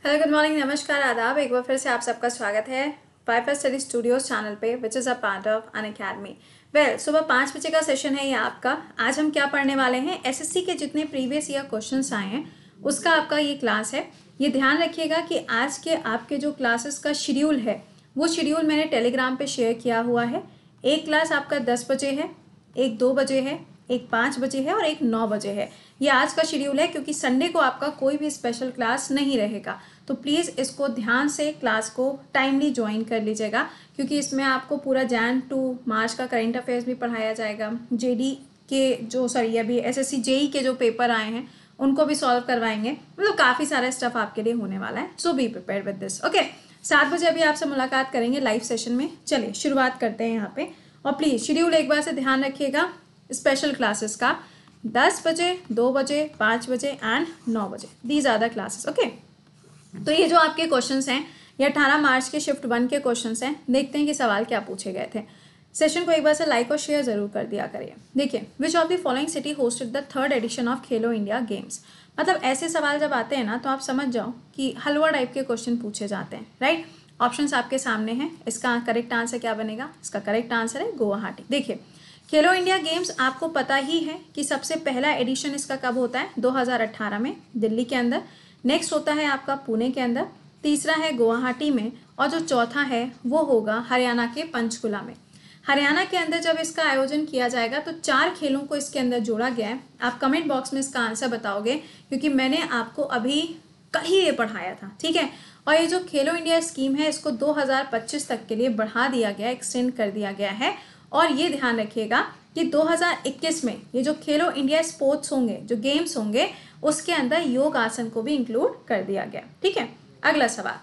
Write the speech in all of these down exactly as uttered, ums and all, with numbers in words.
Hello, good morning, नमस्कार, आदाब। एक बार फिर से आप सबका स्वागत है वाईफाई स्टडी स्टूडियोज चैनल पे, which is a part of Unacademy. Well, सुबह पाँच बजे का सेशन है ये आपका। आज हम क्या पढ़ने वाले हैं, एसएससी के जितने प्रीवियस ईयर क्वेश्चंस आए हैं उसका आपका ये क्लास है। ये ध्यान रखिएगा कि आज के आपके जो क्लासेस का शेड्यूल है वो शेड्यूल मैंने टेलीग्राम पे शेयर किया हुआ है। एक क्लास आपका दस बजे है, एक दो बजे है, एक पाँच बजे है और एक नौ बजे है। ये आज का शेड्यूल है क्योंकि संडे को आपका कोई भी स्पेशल क्लास नहीं रहेगा। तो प्लीज़ इसको ध्यान से क्लास को टाइमली ज्वाइन कर लीजिएगा, क्योंकि इसमें आपको पूरा जैन टू मार्च का करंट अफेयर्स भी पढ़ाया जाएगा। जेडी के जो सॉरी अभी एसएससी जेई के जो पेपर आए हैं उनको भी सॉल्व करवाएंगे। मतलब काफ़ी सारा स्टफ आपके लिए होने वाला है। So be prepared with this. Okay, सात बजे अभी आपसे मुलाकात करेंगे लाइव सेशन में। चलिए शुरुआत करते हैं यहाँ पे। और प्लीज़ शेड्यूल एक बार से ध्यान रखिएगा स्पेशल क्लासेस का। दस बजे, दो बजे, पाँच बजे एंड नौ बजे, these are the classes. Okay, तो ये जो आपके क्वेश्चंस हैं ये अठारह मार्च के शिफ्ट वन के क्वेश्चंस हैं। देखते हैं कि सवाल क्या पूछे गए थे। सेशन को एक बार से लाइक और शेयर जरूर कर दिया करिए। देखिए, which of the following city hosted the third edition of Khelo India games. मतलब ऐसे सवाल जब आते हैं ना तो आप समझ जाओ कि हलवा टाइप के क्वेश्चन पूछे जाते हैं, राइट। ऑप्शंस आपके सामने हैं। इसका करेक्ट आंसर क्या बनेगा? इसका करेक्ट आंसर है गुवाहाटी। देखिए, खेलो इंडिया गेम्स आपको पता ही है कि सबसे पहला एडिशन इसका कब होता है? दो हज़ार अठारह में दिल्ली के अंदर। नेक्स्ट होता है आपका पुणे के अंदर, तीसरा है गुवाहाटी में और जो चौथा है वो होगा हरियाणा के पंचकुला में। हरियाणा के अंदर जब इसका आयोजन किया जाएगा तो चार खेलों को इसके अंदर जोड़ा गया है। आप कमेंट बॉक्स में इसका आंसर बताओगे क्योंकि मैंने आपको अभी कहीं ये पढ़ाया था, ठीक है। और ये जो खेलो इंडिया स्कीम है इसको दो हज़ार पच्चीस तक के लिए बढ़ा दिया गया, एक्सटेंड कर दिया गया है। और ये ध्यान रखिएगा कि दो हज़ार इक्कीस में ये जो खेलो इंडिया स्पोर्ट्स होंगे, जो गेम्स होंगे, उसके अंदर योग आसन को भी इंक्लूड कर दिया गया, ठीक है। अगला सवाल,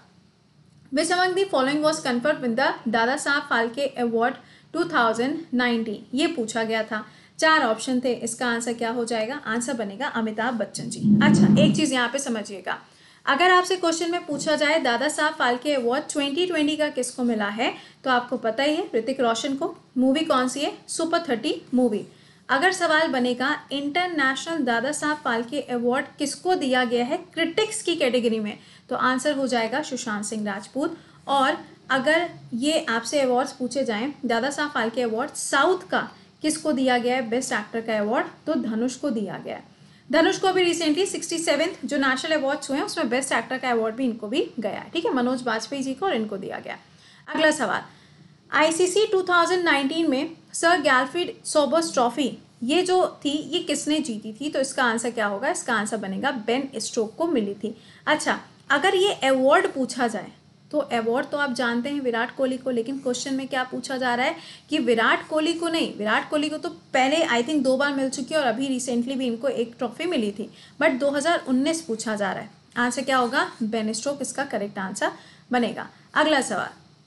which among the following was conferred with the Dada Saheb Phalke award दो हज़ार उन्नीस। ये पूछा गया था। चार ऑप्शन थे, इसका आंसर क्या हो जाएगा? आंसर बनेगा अमिताभ बच्चन जी। अच्छा, एक चीज यहाँ पे समझिएगा, अगर आपसे क्वेश्चन में पूछा जाए दादा साहब फाल्के अवार्ड दो हज़ार बीस का किसको मिला है तो आपको पता ही है, ऋतिक रोशन को। मूवी कौन सी है? Super thirty movie. अगर सवाल बनेगा इंटरनेशनल दादा साहब फाल्के अवार्ड किसको दिया गया है क्रिटिक्स की कैटेगरी में, तो आंसर हो जाएगा सुशांत सिंह राजपूत। और अगर ये आपसे अवार्ड्स पूछे जाएं, दादा साहब फाल्के अवार्ड साउथ का किसको दिया गया है बेस्ट एक्टर का अवार्ड, तो धनुष को दिया गया है। धनुष को भी रिसेंटली सिक्सटी सेवेंथ जो नेशनल अवार्ड्स हुए हैं उसमें बेस्ट एक्टर का अवार्ड भी इनको भी गया है, ठीक है। मनोज बाजपेयी जी को और इनको दिया गया। अगला सवाल, आईसीसी दो हज़ार उन्नीस में सर गैल्फ्रिड सोबर्स ट्रॉफी ये जो थी ये किसने जीती थी, तो इसका आंसर क्या होगा? इसका आंसर बनेगा बेन स्टोक को मिली थी। अच्छा, अगर ये अवार्ड पूछा जाए तो अवार्ड तो आप जानते हैं विराट कोहली को, लेकिन क्वेश्चन में क्या पूछा जा रहा है कि विराट कोहली को नहीं, विराट कोहली को तो पहले आई थिंक दो बार मिल चुकी है और अभी रिसेंटली भी इनको एक ट्रॉफी मिली थी, बट दो हज़ार उन्नीस पूछा जा रहा है। आंसर क्या होगा? बेन स्टोक इसका करेक्ट आंसर बनेगा। अगला सवाल,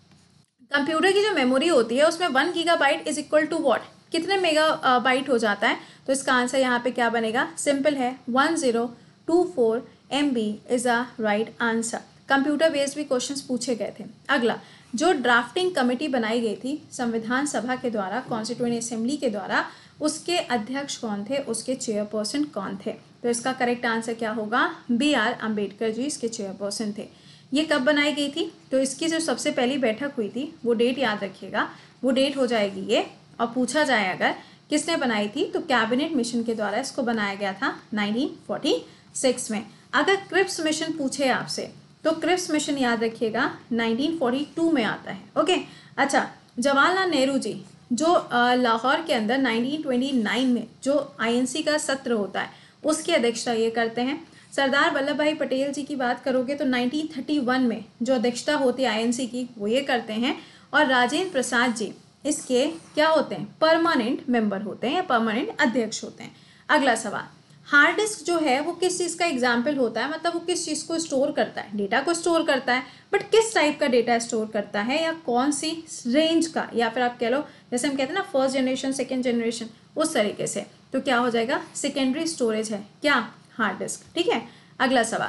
कंप्यूटर की जो मेमोरी होती है उसमें one gigabyte is equal to what? कितने मेगा बाइट हो जाता है? तो इसका आंसर यहाँ पे क्या बनेगा? सिंपल है, one zero two four M B is a right answer. Computer based भी क्वेश्चंस पूछे गए थे। अगला, जो ड्राफ्टिंग कमेटी बनाई गई थी संविधान सभा के द्वारा, कॉन्स्टिट्यूएंट असेंबली के द्वारा, उसके अध्यक्ष कौन थे, उसके चेयरपर्सन कौन थे? तो इसका करेक्ट आंसर क्या होगा? बी आर अम्बेडकर जी इसके चेयरपर्सन थे। ये कब बनाई गई थी? तो इसकी जो सबसे पहली बैठक हुई थी वो डेट याद रखिएगा, वो डेट हो जाएगी ये। और पूछा जाए अगर किसने बनाई थी तो कैबिनेट मिशन के द्वारा इसको बनाया गया था नाइनटीन फोर्टी सिक्स में। अगर क्रिप्स मिशन पूछे आपसे तो क्रिप्स मिशन याद रखिएगा नाइनटीन फोर्टी टू में आता है। ओके, अच्छा, जवाहरलाल नेहरू जी जो लाहौर के अंदर नाइनटीन ट्वेंटी नाइन में जो आईएनसी का सत्र होता है उसकी अध्यक्षता ये करते हैं। सरदार वल्लभ भाई पटेल जी की बात करोगे तो नाइनटीन थर्टी वन में जो अध्यक्षता होती है आईएनसी की वो ये करते हैं। और राजेंद्र प्रसाद जी इसके क्या होते हैं? परमानेंट मेंबर होते हैं या परमानेंट अध्यक्ष होते हैं। अगला सवाल, हार्ड डिस्क जो है वो किस चीज़ का एग्जाम्पल होता है? मतलब वो किस चीज़ को स्टोर करता है? डेटा को स्टोर करता है, बट किस टाइप का डेटा स्टोर करता है या कौन सी रेंज का, या फिर आप कह लो जैसे हम कहते हैं ना फर्स्ट जनरेशन सेकेंड जनरेशन, उस तरीके से। तो क्या हो जाएगा? सेकेंडरी स्टोरेज है क्या? हार्ड डिस्क, ठीक है। अगला सवाल,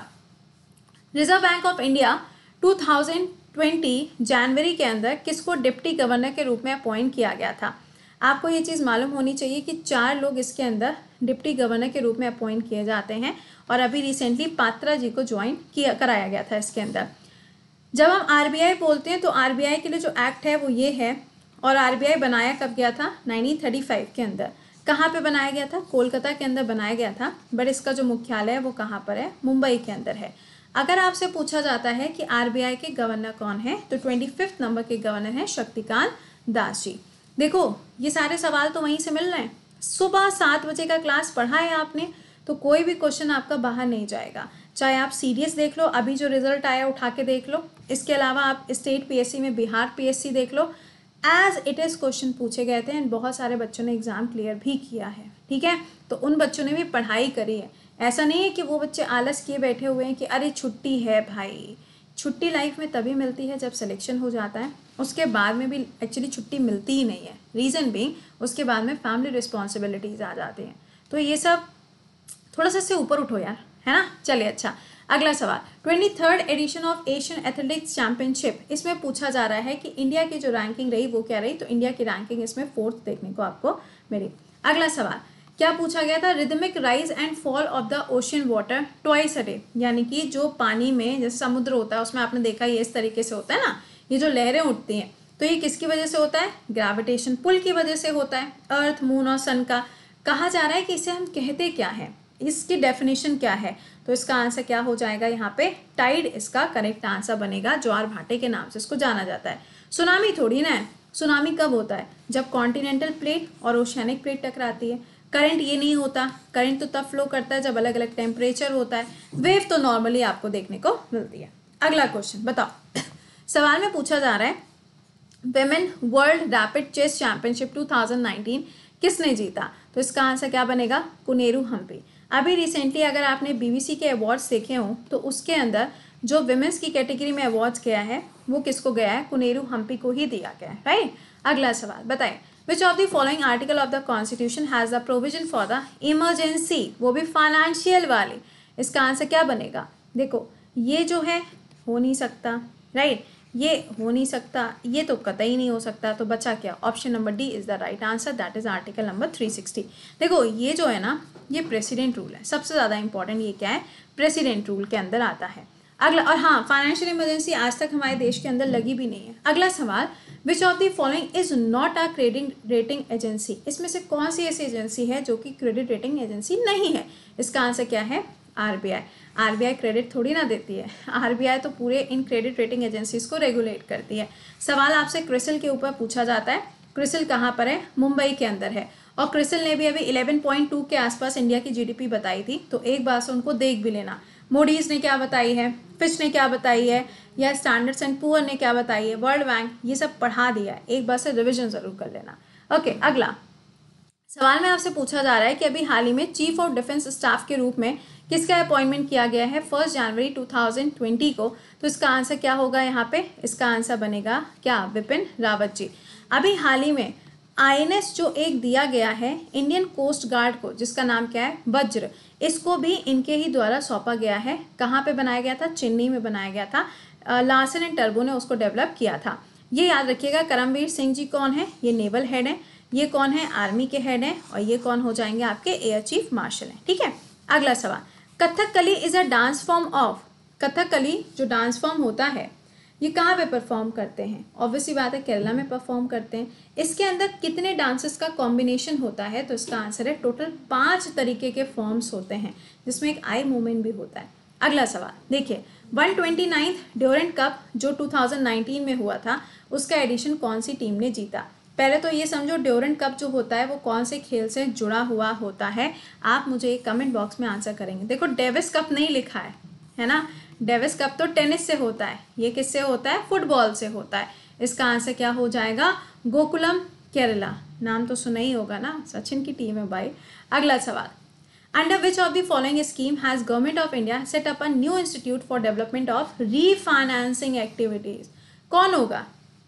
रिजर्व बैंक ऑफ इंडिया दो हज़ार बीस जनवरी के अंदर किसको डिप्टी गवर्नर के रूप में अपॉइंट किया गया था? आपको ये चीज़ मालूम होनी चाहिए कि चार लोग इसके अंदर डिप्टी गवर्नर के रूप में अपॉइंट किए जाते हैं और अभी रिसेंटली पात्रा जी को ज्वाइन किया कराया गया था इसके अंदर। जब हम आरबीआई बोलते हैं तो आरबीआई के लिए जो एक्ट है वो ये है, और आरबीआई बनाया कब गया था? नाइनटीन थर्टी फाइव के अंदर। कहाँ पे बनाया गया था? कोलकाता के अंदर बनाया गया था, बट इसका जो मुख्यालय है वो कहाँ पर है? मुंबई के अंदर है। अगर आपसे पूछा जाता है कि आरबीआई के गवर्नर कौन है, तो ट्वेंटी फिफ्थ नंबर के गवर्नर हैं शक्तिकांत दास जी। देखो ये सारे सवाल तो वहीं से मिल रहे हैं। सुबह सात बजे का क्लास पढ़ा है आपने तो कोई भी क्वेश्चन आपका बाहर नहीं जाएगा। चाहे आप सीडीएस देख लो, अभी जो रिजल्ट आया उठा के देख लो, इसके अलावा आप स्टेट पीएससी में बिहार पीएससी देख लो, एज इट इज़ क्वेश्चन पूछे गए थे एंड बहुत सारे बच्चों ने एग्जाम क्लियर भी किया है। ठीक है, तो उन बच्चों ने भी पढ़ाई करी है। ऐसा नहीं है कि वो बच्चे आलस किए बैठे हुए हैं कि अरे छुट्टी है भाई। छुट्टी लाइफ में तभी मिलती है जब सिलेक्शन हो जाता है, उसके बाद में भी एक्चुअली छुट्टी मिलती ही नहीं है। रीज़न भी उसके बाद में फैमिली रिस्पॉन्सिबिलिटीज़ आ जाती हैं। तो ये सब थोड़ा सा इससे ऊपर उठो यार, है ना। चलिए अच्छा, अगला सवाल, twenty third edition of Asian athletics championship, इसमें पूछा जा रहा है कि इंडिया की जो रैंकिंग रही वो क्या रही, तो इंडिया की रैंकिंग इसमें फोर्थ देखने को आपको मिली। अगला सवाल क्या पूछा गया था? Rhythmic rise and fall of the ocean water twice a day, यानी कि जो पानी में जैसे समुद्र होता है उसमें आपने देखा ये इस तरीके से होता है ना, ये जो लहरें उठती हैं तो ये किसकी वजह से होता है? ग्रेविटेशन पुल की वजह से होता है। अर्थ, मून और सन का कहा जा रहा है कि इसे हम कहते क्या है, इसकी डेफिनेशन क्या है, तो इसका आंसर क्या हो जाएगा यहाँ पे? टाइड इसका करेक्ट आंसर बनेगा। ज्वार भाटे के नाम से इसको जाना जाता है। सुनामी थोड़ी ना है। सुनामी कब होता है? जब कॉन्टिनेंटल प्लेट और ओशियानिक प्लेट टकराती है। करंट ये नहीं होता, करंट तो तब फ्लो करता है जब अलग अलग टेम्परेचर होता है। वेव तो नॉर्मली आपको देखने को मिलती है। अगला क्वेश्चन बताओ, सवाल में पूछा जा रहा है women world rapid chess championship two thousand nineteen किसने जीता, तो इसका आंसर क्या बनेगा? कुनेरू हम्पी। अभी रिसेंटली अगर आपने बीबीसी के अवार्ड्स देखे हों तो उसके अंदर जो विमेंस की कैटेगरी में अवार्ड्स गया है वो किसको गया है? कुनेरू हम्पी को ही दिया गया है, राइट। अगला सवाल बताएं, which of the following article of the constitution has the provision for the emergency, वो भी फाइनेंशियल वाली। इसका आंसर क्या बनेगा? देखो ये जो है हो नहीं सकता, राइट, ये हो नहीं सकता, ये तो कतई नहीं हो सकता, तो बचा क्या? Option number D is the right answer, that is article number three sixty. देखो ये जो है ना, ये प्रेसिडेंट रूल है, सबसे ज़्यादा इंपॉर्टेंट ये क्या है? प्रेसिडेंट रूल के अंदर आता है। अगला, और हाँ फाइनेंशियल इमरजेंसी आज तक हमारे देश के अंदर लगी भी नहीं है। अगला सवाल, which of the following is not a credit rating agency, इसमें से कौन सी ऐसी एजेंसी है जो कि क्रेडिट रेटिंग एजेंसी नहीं है? इसका आंसर क्या है? आरबीआई। आरबीआई क्रेडिट थोड़ी ना देती है, आरबीआई तो पूरे इन क्रेडिट रेटिंग एजेंसीज को रेगुलेट करती है। सवाल आपसे क्रिसिल के ऊपर पूछा जाता है, क्रिसिल कहाँ पर है? मुंबई के अंदर है, और क्रिसिल ने भी अभी इलेवन पॉइंट टू के आसपास इंडिया की जीडीपी बताई थी, तो एक बार से उनको देख भी लेना। मूडीज ने क्या बताई है, फिच ने क्या बताई है, या स्टैंडर्ड्स एंड पुअर ने क्या बताई है, वर्ल्ड बैंक, ये सब पढ़ा दिया है, एक बार से रिविजन जरूर कर लेना। ओके, अगला सवाल में आपसे पूछा जा रहा है कि अभी हाल ही में चीफ ऑफ डिफेंस स्टाफ के रूप में किसका अपॉइंटमेंट किया गया है first January two thousand twenty को, तो इसका आंसर क्या होगा यहाँ पे? इसका आंसर बनेगा क्या? विपिन रावत जी। अभी हाल ही में आईएनएस जो एक दिया गया है इंडियन कोस्ट गार्ड को, जिसका नाम क्या है? वज्र, इसको भी इनके ही द्वारा सौंपा गया है। कहाँ पे बनाया गया था? चेन्नई में बनाया गया था। लार्सन एंड टर्बो ने उसको डेवलप किया था। ये याद रखिएगा। करमवीर सिंह जी कौन है? ये नेवल हेड है। ये कौन है? आर्मी के हेड हैं। और ये कौन हो जाएंगे? आपके एयर चीफ मार्शल हैं। ठीक है, अगला सवाल, Kathakali is a dance form of, Kathakali जो डांस फॉर्म होता है ये कहाँ पे परफॉर्म करते हैं? ऑब्वियसली बात है केरला में परफॉर्म करते हैं। इसके अंदर कितने डांसेस का कॉम्बिनेशन होता है? तो इसका आंसर है टोटल पांच तरीके के फॉर्म्स होते हैं, जिसमें एक आई मूवमेंट भी होता है। अगला सवाल देखिए, one twenty ninth Durand cup जो टू थाउजेंड नाइनटीन में हुआ था उसका एडिशन कौन सी टीम ने जीता? पहले तो ये समझो ड्यूरेंट कप जो होता है वो कौन से खेल से जुड़ा हुआ होता है। आप मुझे कमेंट बॉक्स में आंसर करेंगे। देखो डेविस कप नहीं लिखा है, है ना। डेविस कप तो टेनिस से होता है, ये किससे होता है? फुटबॉल से होता है। इसका आंसर क्या हो जाएगा? गोकुलम केरला। नाम तो सुना ही होगा ना, सचिन की टीम है भाई। अगला सवाल, under which of the following scheme has government of India set up a new institute for development of refinancing activities? कौन होगा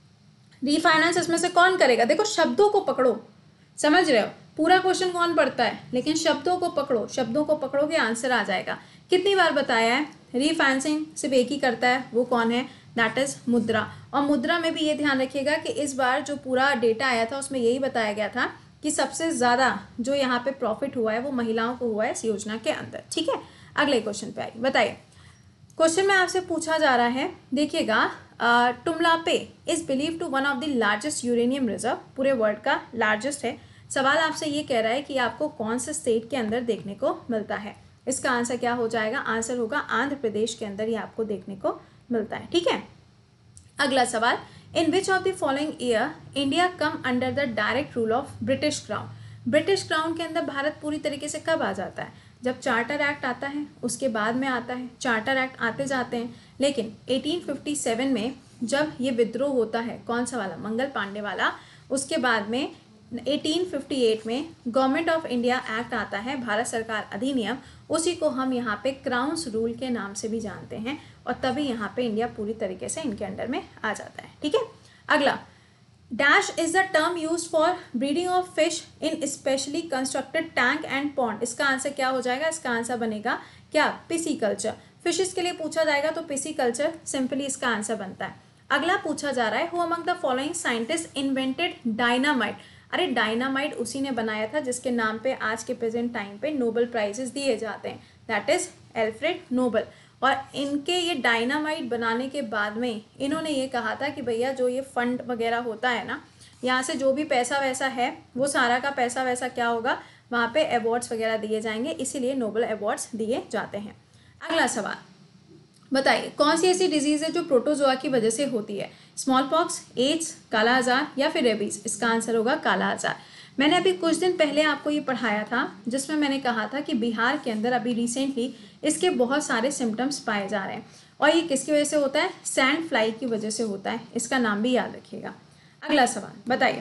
रीफाइनेंस? इसमें से कौन करेगा? देखो शब्दों को पकड़ो, समझ रहे हो? पूरा क्वेश्चन कौन पढ़ता है, लेकिन शब्दों को पकड़ो, शब्दों को पकड़ोगे आंसर आ जाएगा। कितनी बार बताया है रीफाइनेंसिंग सिर्फ एक ही करता है, वो कौन है? दैट इज मुद्रा। और मुद्रा में भी ये ध्यान रखिएगा कि इस बार जो पूरा डेटा आया था उसमें यही बताया गया था कि सबसे ज़्यादा जो यहाँ पे प्रॉफिट हुआ है वो महिलाओं को हुआ है इस योजना के अंदर। ठीक है, अगले क्वेश्चन पे आइए। बताइए, क्वेश्चन में आपसे पूछा जा रहा है, देखिएगा, Tummalapalle is believe to one of the largest uranium reserve, पूरे वर्ल्ड का लार्जेस्ट है। सवाल आपसे ये कह रहा है कि आपको कौन से स्टेट के अंदर देखने को मिलता है। इसका आंसर क्या हो जाएगा? आंसर होगा आंध्र प्रदेश के अंदर ये आपको देखने को मिलता है। ठीक है, अगला सवाल, in which of the following year India come under the direct rule of British crown. British crown के अंदर भारत पूरी तरीके से कब आ जाता है? जब चार्टर एक्ट आता है उसके बाद में आता है। चार्टर एक्ट आते जाते हैं, लेकिन अठारह सौ सत्तावन में जब ये विद्रोह होता है, कौन सा वाला? मंगल पांडे वाला, उसके बाद में अठारह सौ अट्ठावन में गवर्नमेंट ऑफ इंडिया एक्ट आता है, भारत सरकार अधिनियम, उसी को हम यहाँ पे क्राउन्स रूल के नाम से भी जानते हैं, और तभी यहाँ पे इंडिया पूरी तरीके से इनके अंडर में आ जाता है। ठीक है, अगला, dash is the term use for breeding of fish in specially constructed tank and pond. इसका आंसर क्या हो जाएगा? इसका आंसर बनेगा क्या? पिसीकल्चर। फिशेस के लिए पूछा जाएगा तो पिसीकल्चर सिंपली इसका आंसर बनता है। अगला पूछा जा रहा है, who among the following scientist invented dynamite. अरे डायनामाइट उसी ने बनाया था जिसके नाम पे आज के प्रेजेंट टाइम पे नोबेल प्राइजेस दिए जाते हैं, दैट इज एल्फ्रेड नोबेल। और इनके ये डायनामाइट बनाने के बाद में इन्होंने ये कहा था कि भैया जो ये फंड वगैरह होता है ना, यहाँ से जो भी पैसा वैसा है वो सारा का पैसा वैसा क्या होगा, वहाँ पे अवार्ड्स वगैरह दिए जाएंगे, इसीलिए नोबेल अवार्ड्स दिए जाते हैं। अगला सवाल, बताइए, कौन सी ऐसी डिजीज है जो प्रोटोजोआ की वजह से होती है? स्मॉल पॉक्स, एड्स, काला आजार या फिर रेबीज? इसका आंसर होगा काला आजार। मैंने अभी कुछ दिन पहले आपको ये पढ़ाया था जिसमें मैंने कहा था कि बिहार के अंदर अभी रिसेंटली इसके बहुत सारे सिम्टम्स पाए जा रहे हैं, और ये किसकी वजह से होता है? सैंड फ्लाई की वजह से होता है। इसका नाम भी याद रखिएगा। अगला सवाल, बताइए,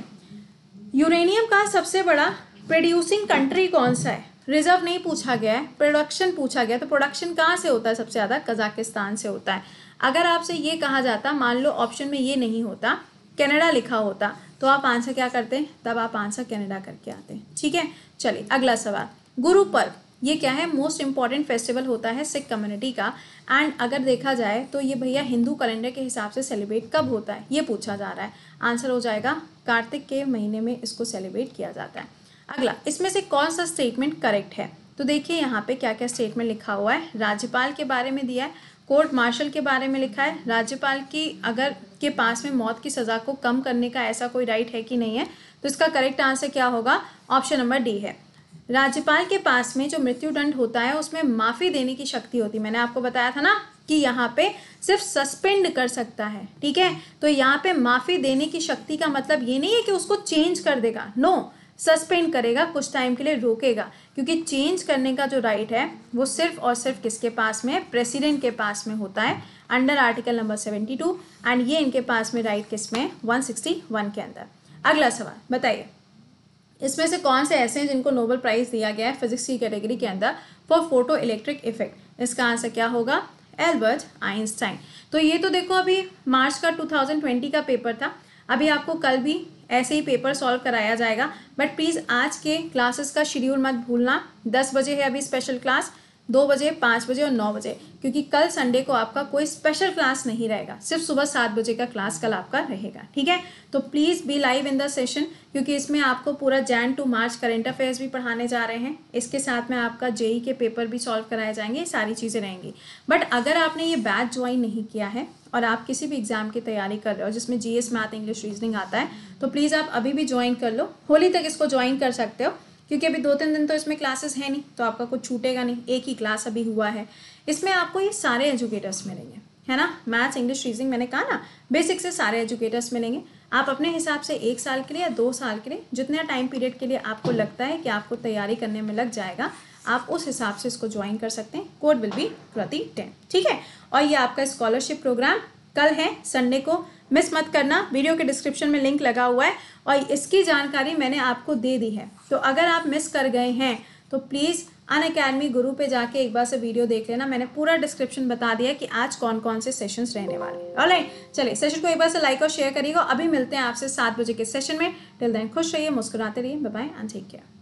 यूरेनियम का सबसे बड़ा प्रोड्यूसिंग कंट्री कौन सा है? रिजर्व नहीं पूछा गया है, प्रोडक्शन पूछा गया, तो प्रोडक्शन कहाँ से होता है सबसे ज़्यादा? कजाकिस्तान से होता है। अगर आपसे ये कहा जाता, मान लो ऑप्शन में ये नहीं होता, कनाडा लिखा होता, तो आप आंसर क्या करते हैं? तब आप आंसर कनाडा करके आते हैं। ठीक है, चलिए अगला सवाल, गुरु पर्व ये क्या है? मोस्ट इंपॉर्टेंट फेस्टिवल होता है सिख कम्युनिटी का, एंड अगर देखा जाए तो ये भैया हिंदू कैलेंडर के हिसाब से सेलिब्रेट कब होता है ये पूछा जा रहा है। आंसर हो जाएगा कार्तिक के महीने में इसको सेलिब्रेट किया जाता है। अगला, इसमें से कौन सा स्टेटमेंट करेक्ट है? तो देखिए यहाँ पे क्या क्या स्टेटमेंट लिखा हुआ है। राज्यपाल के बारे में दिया है, कोर्ट मार्शल के बारे में लिखा है, राज्यपाल की अगर के पास में मौत की सज़ा को कम करने का ऐसा कोई राइट है कि नहीं है, तो इसका करेक्ट आंसर क्या होगा? ऑप्शन नंबर डी है। राज्यपाल के पास में जो मृत्युदंड होता है उसमें माफ़ी देने की शक्ति होती है। मैंने आपको बताया था ना कि यहाँ पे सिर्फ सस्पेंड कर सकता है। ठीक है, तो यहाँ पे माफ़ी देने की शक्ति का मतलब ये नहीं है कि उसको चेंज कर देगा, नो, सस्पेंड करेगा, कुछ टाइम के लिए रोकेगा, क्योंकि चेंज करने का जो राइट है वो सिर्फ और सिर्फ किसके पास में? प्रेसिडेंट के पास में होता है under article number seventy two, and ये इनके पास में राइट किस में? वन सिक्सटी वन के अंदर। अगला सवाल, बताइए, इसमें से कौन से ऐसे हैं जिनको नोबेल प्राइज दिया गया है फिजिक्स की कैटेगरी के अंदर फॉर फोटो इलेक्ट्रिक इफेक्ट? इसका आंसर क्या होगा? Albert Einstein. तो ये तो देखो अभी मार्च का टू थाउजेंड ट्वेंटी का पेपर था, अभी आपको कल भी ऐसे ही पेपर सॉल्व कराया जाएगा, बट प्लीज़ आज के क्लासेस का शेड्यूल मत भूलना। दस बजे है अभी स्पेशल क्लास, दो बजे, पाँच बजे और नौ बजे, क्योंकि कल संडे को आपका कोई स्पेशल क्लास नहीं रहेगा, सिर्फ सुबह सात बजे का क्लास कल आपका रहेगा। ठीक है, तो please be live in the session, क्योंकि इसमें आपको पूरा Jan to March current affairs भी पढ़ाने जा रहे हैं, इसके साथ में आपका जेई के पेपर भी सॉल्व कराए जाएंगे, ये सारी चीज़ें रहेंगी। बट अगर आपने ये बैच ज्वाइन नहीं किया है और आप किसी भी एग्जाम की तैयारी कर रहे हो जिसमें जीएस, मैथ, इंग्लिश, रीजनिंग आता है, तो प्लीज़ आप अभी भी ज्वाइन कर लो, होली तक इसको ज्वाइन कर सकते हो, क्योंकि अभी दो तीन दिन तो इसमें क्लासेस है नहीं, तो आपका कुछ छूटेगा नहीं, एक ही क्लास अभी हुआ है। इसमें आपको ये सारे एजुकेटर्स मिलेंगे, है ना, मैथ्स, इंग्लिश, रीजनिंग, मैंने कहा ना बेसिक से सारे एजुकेटर्स मिलेंगे। आप अपने हिसाब से एक साल के लिए या दो साल के लिए, जितने टाइम पीरियड के लिए आपको लगता है कि आपको तैयारी करने में लग जाएगा, आप उस हिसाब से इसको ज्वाइन कर सकते हैं। कोड विल बी प्रति टेन। ठीक है, और ये आपका स्कॉलरशिप प्रोग्राम कल है संडे को, मिस मत करना। वीडियो के डिस्क्रिप्शन में लिंक लगा हुआ है और इसकी जानकारी मैंने आपको दे दी है, तो अगर आप मिस कर गए हैं तो प्लीज़ अनअकैडमी गुरु पे जाके एक बार से वीडियो देख लेना। मैंने पूरा डिस्क्रिप्शन बता दिया कि आज कौन कौन से सेशंस रहने वाले हैं। ऑलराइट, चलिए सेशन को एक बार से लाइक और शेयर करिएगा। अभी मिलते हैं आपसे सात बजे के सेशन में। टिल देन खुश रहिए, मुस्कुराते रहिए, bye bye and take care.